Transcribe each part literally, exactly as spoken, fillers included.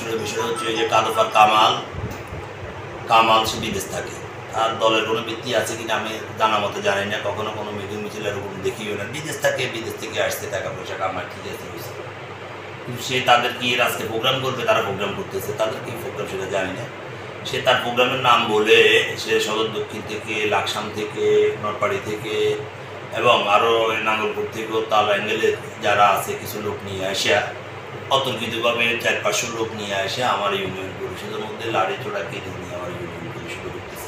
আসলে বিষয় হচ্ছে যে কাদফার কামাল কামাল সে বিদেশ থাকে। আর দলের কোনো ভিত্তি আছে কিনা আমি জানা মতো জানি না, কখনো কোনো মিটিং মিছিল এরকম দেখিও না। বিদেশ থাকে, বিদেশ থেকে আসছে, টাকা পয়সা কামায়, ঠিক আছে। কিন্তু সে তাদের কি আজকে প্রোগ্রাম করবে, তারা প্রোগ্রাম করতেছে, তাদের কি প্রোগ্রাম সেটা জানি না। সে তার প্রোগ্রামের নাম বলে সে সদর দক্ষিণ থেকে, লাকসাম থেকে, নটপাড়ি থেকে এবং আরও নাঙ্গলপুর থেকেও তাল অ্যাঙ্গেলের যারা আছে কিছু লোক নিয়ে আসা, অতর্কিতভাবে চার পাঁচশো লোক নিয়ে আসে আমার ইউনিয়ন পরিষদের মধ্যে লাড়ি চোড়া কেটে নিয়ে আমার ইউনিয়ন পরিষদে ঢুকতেছে।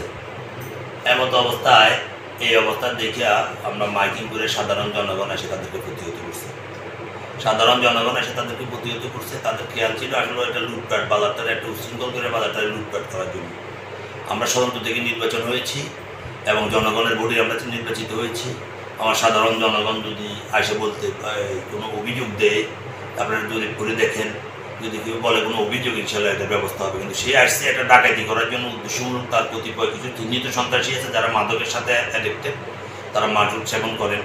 এমত অবস্থায় এই অবস্থা দেখিয়া আমরা মাইকিং করে সাধারণ জনগণ এসে তাদেরকে প্রতিহত করছে। সাধারণ জনগণ এসে তাদেরকে প্রতিহত করছে। তাদের খেয়াল ছিল আসলে এটা লুটপাট, বাজারটার একটা উচ্ছৃঙ্খল করে বাজারটারে লুটপাট করার জন্য। আমরা স্বতন্ত্র থেকে নির্বাচন হয়েছি এবং জনগণের ভোটে আমরা নির্বাচিত হয়েছি। আমার সাধারণ জনগণ যদি আসে বলতে কোনো অভিযোগ দেয়, আপনারা যদি করে দেখেন, যদি কেউ বলে কোনো অভিযোগ, ইনশাল্লাহ একটা ব্যবস্থা হবে। কিন্তু সে আসছে একটা ডাকাতি করার জন্য উদ্দেশ্যমূলক। তার কতিপয় কিছু চিহ্নিত সন্ত্রাসী আছে যারা মাদকের সাথে অ্যাডিক্টেড, তারা মাদক সেবন করেন,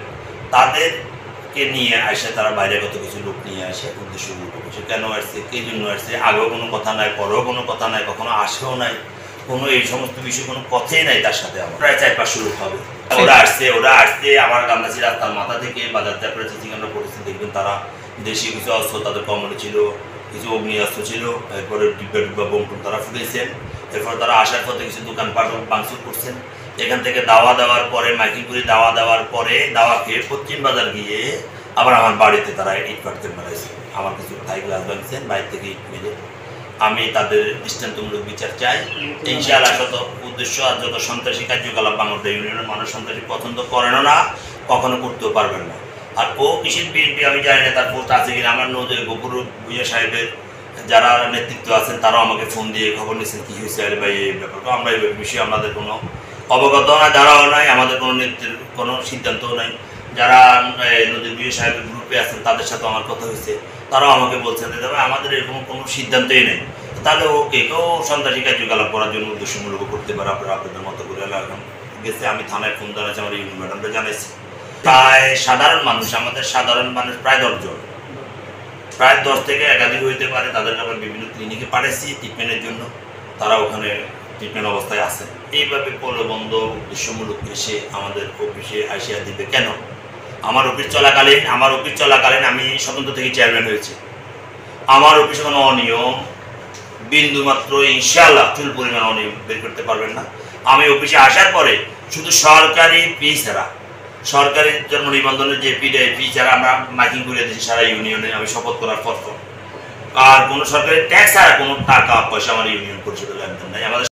তাদেরকে নিয়ে আসে, তারা বাইরেগত কিছু লোক নিয়ে আসে উদ্দেশ্যমূলক। সে কেন আসছে, কে জন্য আসছে, আগেও কোনো কথা নাই, পরেও কোনো কথা নাই, কখনো আসেও নাই, কোনো এই সমস্ত বিষয়ে কোনো কথাই নাই তার সাথে। আমার প্রায় চার পাঁচশো লোক হবে। ওরা আসছে ওরা আসছে আমার গান্ধাসি রাস্তার মাথা থেকে বাজার তারপরে চিচিকান্ডা পড়েছে। দেখবেন তারা দেশীয় কিছু অস্ত্র তাদের কমনে ছিল, কিছু অগ্নি অস্ত্র ছিল, এরপরে ডিব্বা ডিব্বা বোম তারা ফুটেছেন। এরপরে তারা আসার পথে কিছু দোকানপাট ভাঙচুর করছেন। এখান থেকে দাওয়া দেওয়ার পরে, মাইকিং করে দাওয়া দেওয়ার পরে, দাওয়া খেয়ে পশ্চিম বাজার গিয়ে আবার আমার বাড়িতে তারা ইট পাটতে মারাইছে। আমার কিছু থাই গ্লাস ভাঙছেন, বাইরে থেকে ইট মেরে। আমি তাদের দৃষ্টান্তমূলক বিচার চাই। ইনশাআল্লাহ শত উদ্দেশ্য আর যত সন্ত্রাসী কার্যকলাপ বাংলাদেশ ইউনিয়নের মানুষ সন্ত্রাসী পছন্দ করেন না, কখনো করতেও পারবেন না। আর ও কিসের বিএনপি আমি জানি না, তার পোস্ট আছে কিনা। আমার নদীর গফুর ভুইয়া সাহেবের যারা নেতৃত্ব আছেন তারাও আমাকে ফোন দিয়ে খবর নিয়েছেন কী হয়েছে আরে ভাই এই ব্যাপারটা। আমরা এই বিষয়ে আমাদের কোনো অবগত নাই, দ্বারাও নাই, আমাদের কোনো নেতৃত্বের কোনো সিদ্ধান্তও নাই। যারা নদীর ভুইয়া সাহেবের গ্রুপে আছেন তাদের সাথে আমার কথা হয়েছে, তারাও আমাকে বলছেন যে তবে আমাদের এরকম কোনো সিদ্ধান্তই নেই। তাহলে ওকে কেউ সন্ত্রাসী কার্যকলাপ করার জন্য উদ্দেশ্যমূলক করতে পারে। আপনারা আপনাদের মতো করে এখন গেছে, আমি থানায় ফোন জানাচ্ছি, আমার ইউনিয়ন ম্যাডামরা জানাইছি। প্রায় সাধারণ মানুষ, আমাদের সাধারণ মানুষ প্রায় দশজন, প্রায় দশ থেকে একাধিক হইতে পারে। তাদেরকে আমরা বিভিন্ন ক্লিনিকে পাঠাইছি ট্রিটমেন্টের জন্য, তারা ওখানে ট্রিটমেন্ট অবস্থায় আছে। এইভাবে পলবন্ধ উদ্দেশ্যমূলক এসে আমাদের অফিসে আসিয়া দিবে কেন? আমার অফিস চলাকালীন আমার অফিস চলাকালীন আমি স্বতন্ত্র থেকে চেয়ারম্যান হয়েছি। আমার অফিসে কোনো অনিয়ম বিন্দু মাত্র ইনশাআল্লাহ চুল পরিমাণ অনিয়ম বের করতে পারবেন না। আমি অফিসে আসার পরে শুধু সরকারি ফি ছাড়া, সরকারি জন্ম নিবন্ধনের যে ফি দেয়, ফি ছাড়া আমরা মাইকিং করে দিয়েছি সারা ইউনিয়নে। আমি শপথ করার পর আর কোনো সরকারি ট্যাক্স ছাড়া কোনো টাকা পয়সা আমার ইউনিয়ন পরিষদের লেনদেন নাই। আমাদের